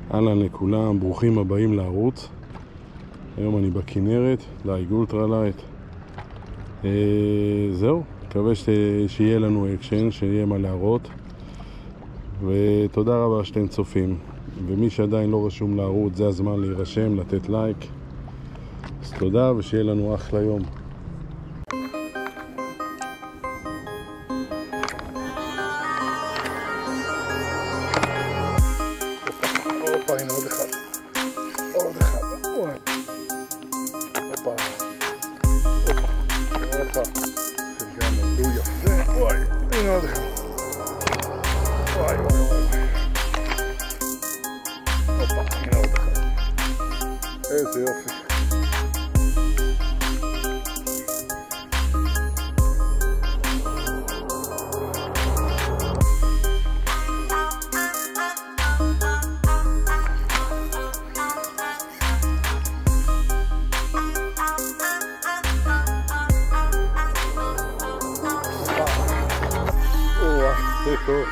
אהלן לכולם, ברוכים הבאים לערוץ. היום אני בכנרת, לייג אולטרה לייט. זהו, מקווה שיהיה לנו אקשן, שיהיה מה להראות. ותודה רבה שאתם צופים. ומי שעדיין לא רשום לערוץ, זה הזמן להירשם, לתת לייק. אז תודה ושיהיה לנו אחלה יום. הנה עוד אחד. עוד אחד. וואי. הופה. הופה. תרגענו. הוא יפה. וואי. הנה עוד אחד. וואי וואי וואי. הופה. הנה עוד אחד. איזה יופי. זה טוב.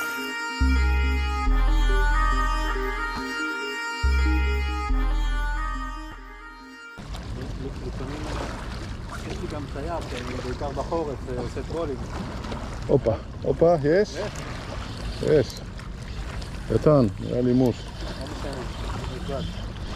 לפעמים יש לי גם צייר, בעיקר בחורף, עושה טרולים. הופה, הופה, יש? יש. קטן, נראה לי מוש. לא משנה, נגד.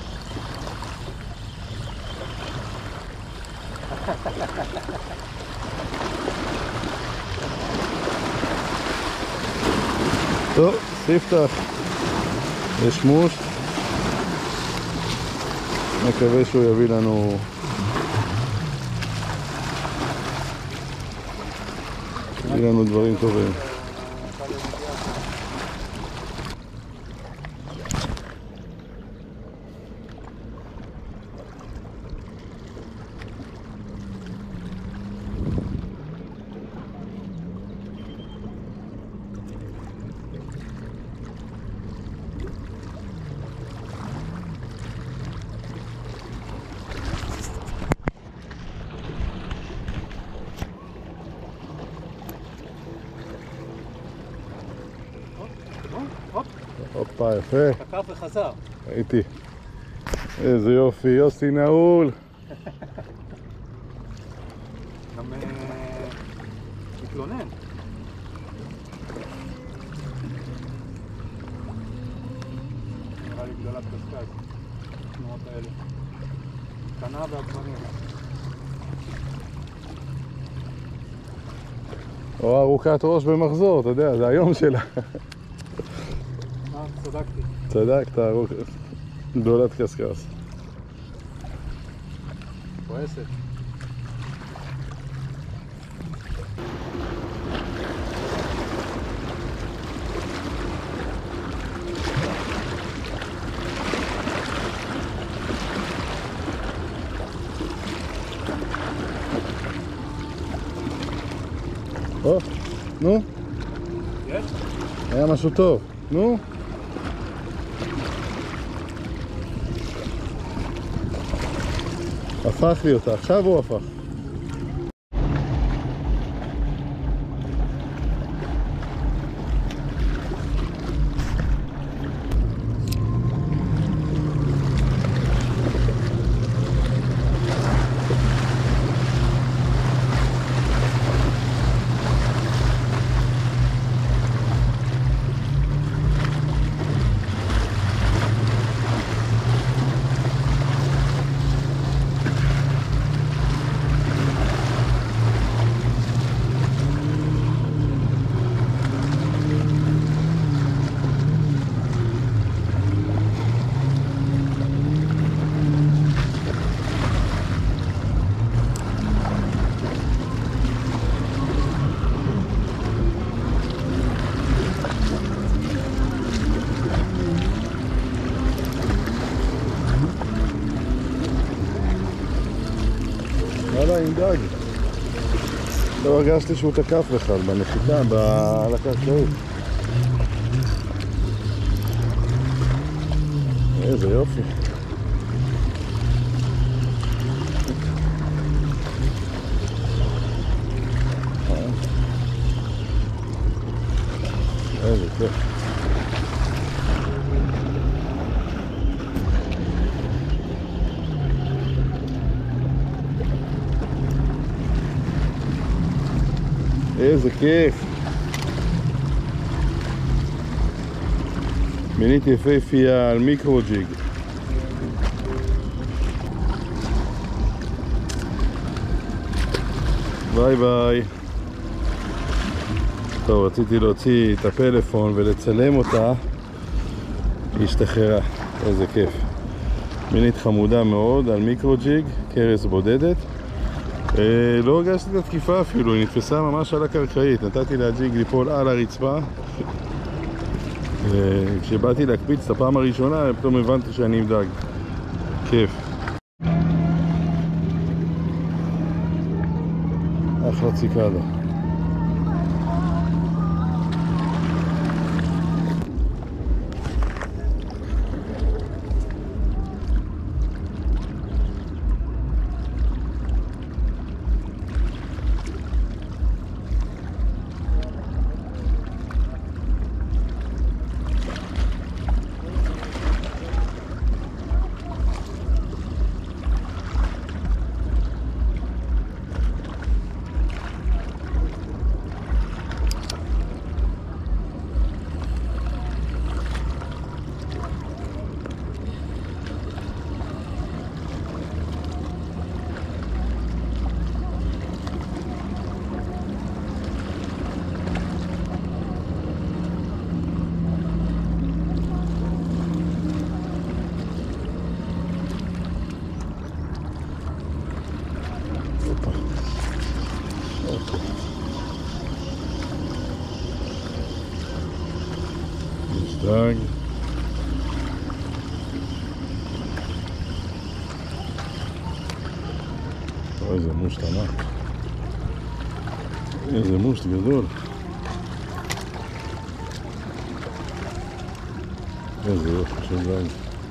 טוב, ספתח. יש מוש. מקווה שהוא יביא לנו דברים טובים. הופה, יפה. תקף וחזר. ראיתי. איזה יופי, יוסי נעול. גם מתלונן. נראה לי גדולת קסקס, התנועות האלה. קנה והגוונים. או ארוכת ראש במחזור, אתה יודע, זה היום שלה. צדקתי. צדקת, גדולת קסקס. כועסת. או, נו. יש? היה משהו טוב, נו. הפך לי אותה, עכשיו הוא הפך. וואלה, עם דג. לא הרגשתי שהוא תקף בכלל בנחיתה, על הקרקעית. איזה יופי. איזה כיף. איזה כיף. מינית יפהפייה על מיקרוג'יג. ביי ביי. טוב, רציתי להוציא את הפלאפון ולצלם אותה. היא השתחררה, איזה כיף. מינית חמודה מאוד על מיקרוג'יג, קרס בודדת. לא הרגשתי את התקיפה אפילו, היא נתפסה ממש על הקרקעית. נתתי להג'יג ליפול על הרצפה. כשבאתי להקפיץ את הפעם הראשונה, פתאום הבנתי שאני עם דג. כיף. אחלה ציקדה. דג. איזה מושט ענק. איזה מושט גדול. איזה יופי של דג.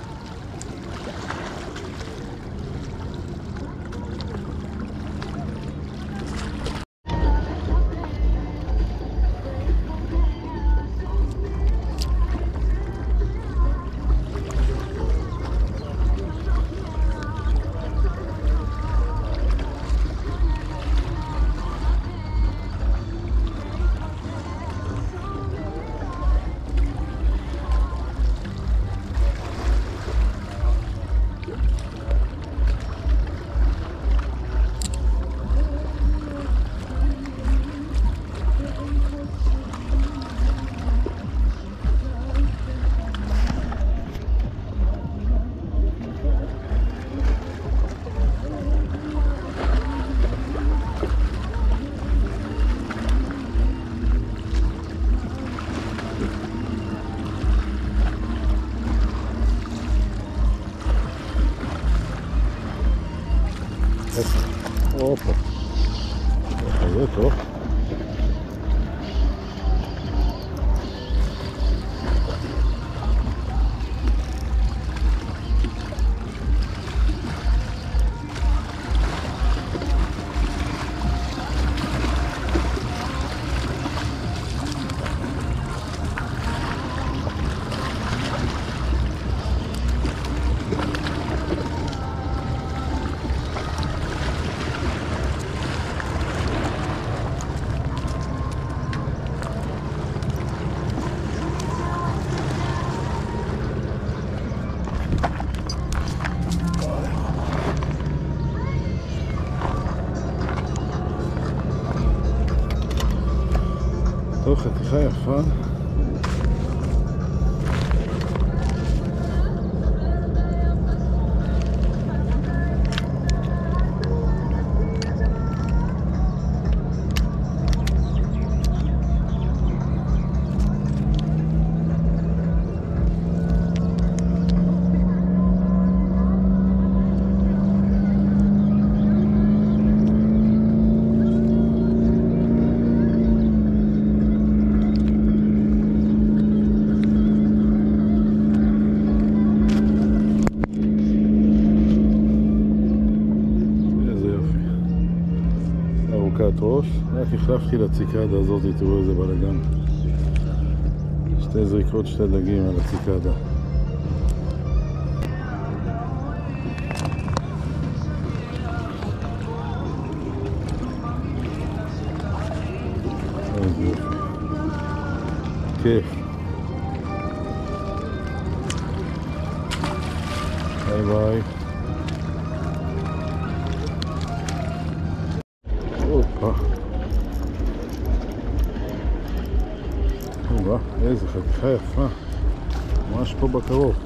Opa, fazer tô. טוב, חתיכה יפה. ראש, רק החלפתי לציקדה הזאת, תראו איזה בלגן. שתי זריקות, שתי דגים על הציקדה. כיף. ביי ביי. הופה. איזה חתיכה יפה. ממש פה בקרוב.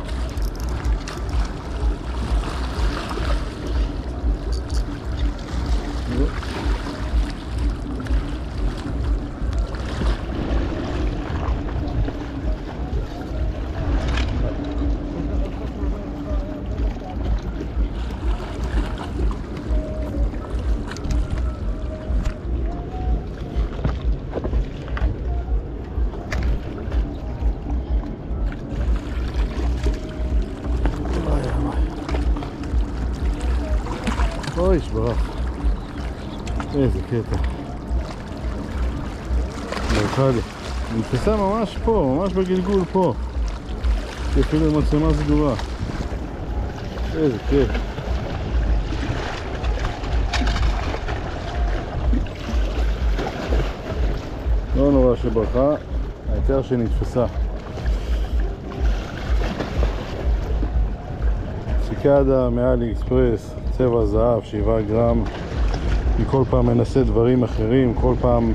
אוי, שברח. איזה קטע. מרחדה. נתפסה ממש פה, ממש בגלגול פה. אפילו עם מצלמה סגורה. איזה כיף. לא נורא שברחה, העיקר שנתפסה. סיקדה מאלי אקספרס, צבע זהב, 7 גרם. אני כל פעם מנסה דברים אחרים, כל פעם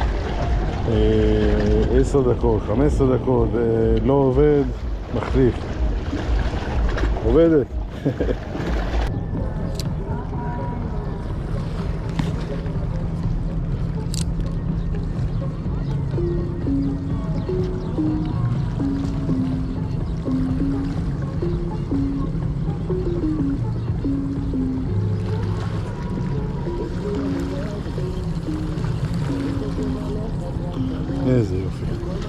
10 דקות, 15 דקות, לא עובד, מחליף. עובדת. איזה יופי.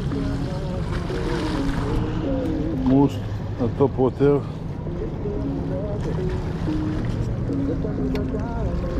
מוש, הטופ ווטר.